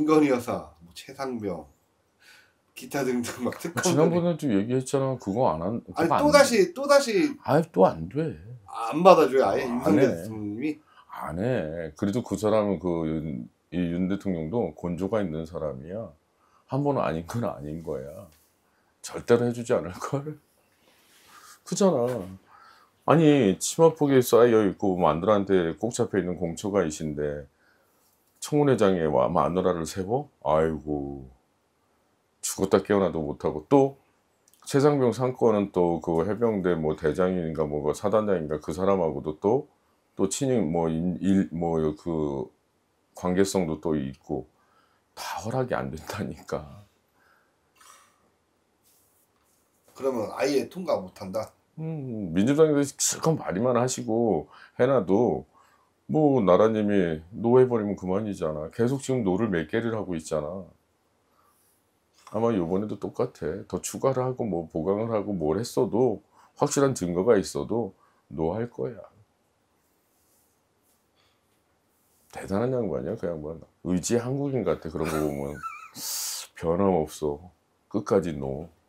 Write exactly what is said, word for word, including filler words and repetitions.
김건희 여사, 뭐 최상병, 기타 등등 막 특검. 지난번에도 얘기했잖아. 그거 안 한. 아니 또 다시 또 다시. 아이 또 안 돼. 안 받아줘요 아예. 아, 윤석열 대통령님이. 안 해. 그래도 그 사람은 그 이 윤 대통령도 곤조가 있는 사람이야. 한 번은 아닌 건 아닌 거야. 절대로 해주지 않을 걸. 그잖아. 아니 치마폭에 쌓여 있고 마누라한테 꼭 잡혀 있는 공처가 이신데 청문회장에 와 마누라를 세워? 아이고 죽었다 깨어나도 못하고 또 최상병 상권은 또 그 해병대 뭐 대장인가 뭐 사단장인가 그 사람하고도 또 또 친일 뭐일뭐 그 관계성도 또 있고 다 허락이 안 된다니까. 그러면 아예 통과 못한다. 음, 민주당에서 실컷 말이만 하시고 해놔도 뭐 나라님이 노 해버리면 그만이잖아. 계속 지금 노를 몇 개를 하고 있잖아. 아마 이번에도 똑같아. 더 추가를 하고 뭐 보강을 하고 뭘 했어도 확실한 증거가 있어도 노 할 거야. 대단한 양반이야 그 양반. 의지 한국인 같아. 그런 거 보면 변함없어. 끝까지 노.